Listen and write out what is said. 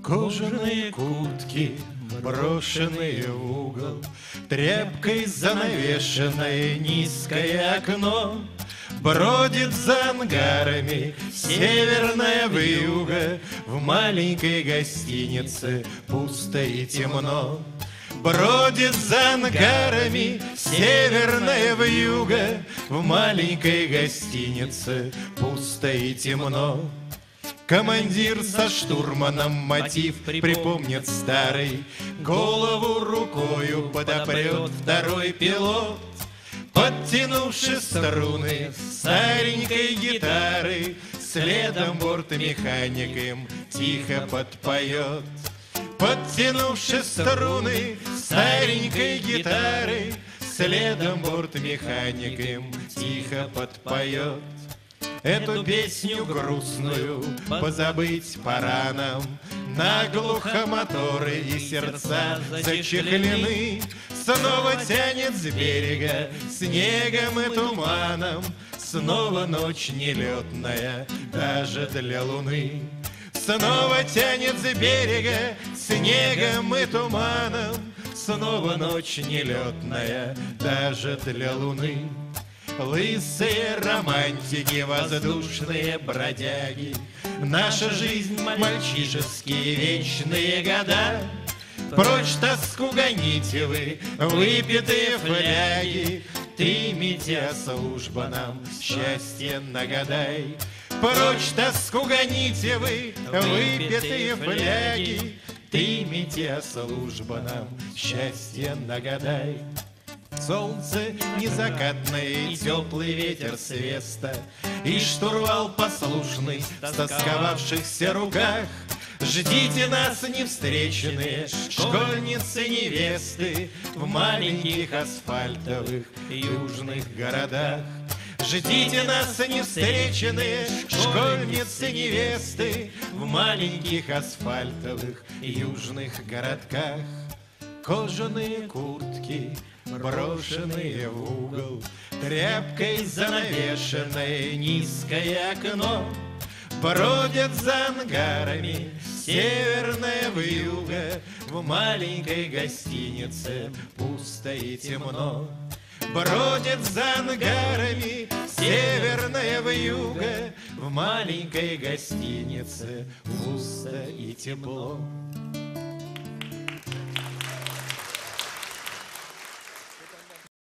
Кожаные куртки, брошенные в угол, тряпкой занавешенное низкое окно. Бродит за ангарами северная вьюга, в маленькой гостинице пусто и темно. Бродит за ангарами северная вьюга, в маленькой гостинице пусто и темно. Командир со штурманом мотив припомнит старый, голову рукою подопрет второй пилот. Подтянувши струны старенькой гитары, следом бортмеханик им тихо подпоет. Подтянувши струны старенькой гитары, следом бортмеханик им тихо подпоет. Эту песню грустную позабыть пора нам, наглухо моторы и сердца зачехлены. Снова тянет с берега снегом и туманом, снова ночь нелетная даже для луны. Снова тянет с берега снегом и туманом, снова ночь нелетная даже для луны. Лысые романтики, воздушные бродяги, наша жизнь мальчишеские вечные года. Прочь тоску гоните вы, выпитые фляги, ты, метеослужба, нам счастье нагадай. Прочь тоску гоните вы, выпитые фляги, ты, метеослужба, нам счастье нагадай. Солнце незакатное и теплый ветер с веста, и штурвал послушный в стосковавшихся руках. Ждите нас, невстреченные школьницы-невесты, в маленьких асфальтовых южных городах. Ждите нас, невстреченные школьницы-невесты, в маленьких асфальтовых южных городках. Кожаные куртки, брошенные в угол, тряпкой занавешенное низкое окно. Бродят за ангарами северная вьюга, в маленькой гостинице пусто и темно. Бродят за ангарами северная вьюга, в маленькой гостинице пусто и тепло.